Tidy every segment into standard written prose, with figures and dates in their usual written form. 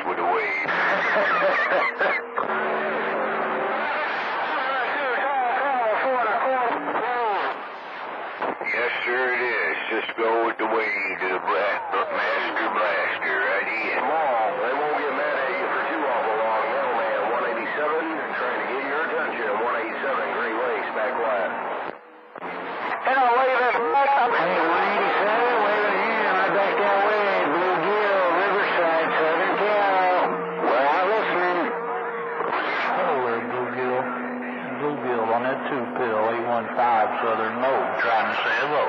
with the wave. Yes, sir, it is. Just go with the wave to the master blaster right here. Come on, they won't get mad at you for too awful long. Mailman 187, trying to get your attention. 187, Great Lakes, back west. Hello, waving back. Hey, 187, waving here, right back that way. Bluegill, Riverside, Southern Cal. We're out listening. Hello there, Bluegill. Bluegill on that 2-pill, 815 Southern Mode, trying to say hello.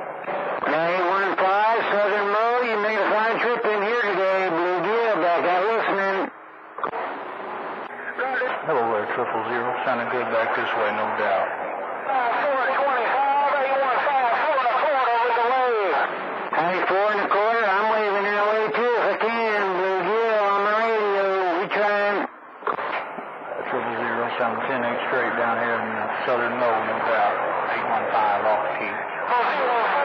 815 Southern Mode, you made a fine trip in here today. Bluegill, back out listening. Hello there, 000, sounding good back this way, no doubt. 4 1/4 I'm waving that way too if I can. Bluegill on the radio. We trying. 000, sound 10-8 straight down here in the Southern Mode, no doubt. 815 off the key.